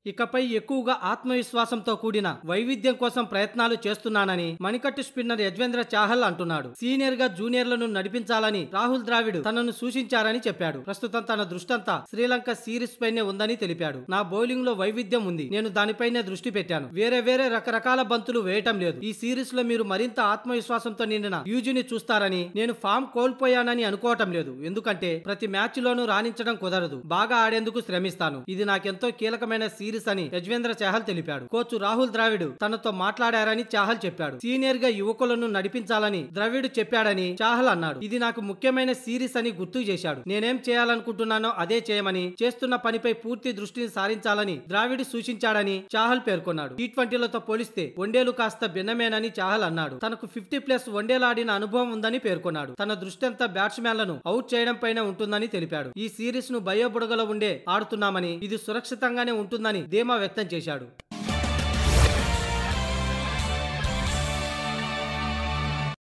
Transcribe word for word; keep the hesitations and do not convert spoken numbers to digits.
ఇకపై ఎక్కువగా ఆత్మవిశ్వాసంతో కూడిన వైవిధ్యం కోసం ప్రయత్నాలు చేస్తున్నానని మణికట్టు స్పిన్నర్ యజ్వేంద్ర చాహల్ అంటున్నాడు. సీనియర్ గా జూనియర్లను నడిపించాలని రాహుల్ ద్రావిడ్ తనను సూచించారని చెప్పాడు. ప్రస్తుతం తన దృష్టంతా శ్రీలంక సిరీస్ పైనే ఉందని తెలిపాడు. నా బౌలింగ్ లో వైవిధ్యం ఉంది, నేను దానిపైనే దృష్టి పెట్టాను. వేరే వేరే రకరకాల బంతులు వేయటం లేదు. ఈ సిరీస్ లో మీరు మరింత ఆత్మవిశ్వాసంతో నిండిన యూజీని చూస్తారని, నేను ఫామ్ కోల్పోయానని అనుకోవటం లేదు. ఎందుకంటే ప్రతి మ్యాచ్ లోనూ రాణించడం కుదరదు. బాగా ఆడేందుకు శ్రమిస్తాను. ఇది నాకెంతో కీలకమైన సిరీస్ అని యజ్వేంద్ర చాహల్ తెలిపాడు. కోచ్ రాహుల్ ద్రావిడ్ తనతో మాట్లాడారని చాహల్ చెప్పాడు. సీనియర్ గా యువకులను నడిపించాలని ద్రవిడ్ చెప్పాడని చాహల్ అన్నాడు. ఇది నాకు ముఖ్యమైన సిరీస్ అని గుర్తు చేశాడు. నేనేం చేయాలనుకుంటున్నానో అదే చేయమని, చేస్తున్న పనిపై పూర్తి దృష్టిని సారించాలని ద్రావిడ్ సూచించాడని చాహల్ పేర్కొన్నాడు. టీ ట్వంటీలతో పోలిస్తే వన్డేలు కాస్త భిన్నమేనని చాహల్ అన్నాడు. తనకు ఫిఫ్టీ ప్లస్ వన్డేలాడిన అనుభవం ఉందని పేర్కొన్నాడు. తన దృష్టి అంతా బ్యాట్స్మెన్లను అవుట్ చేయడం పైన ఉంటుందని తెలిపాడు. ఈ సిరీస్ ను బయోబుడగలో ఉండే ఆడుతున్నామని, ఇది సురక్షితంగానే ఉంటుందని ధీమా వ్యక్తం చేశాడు.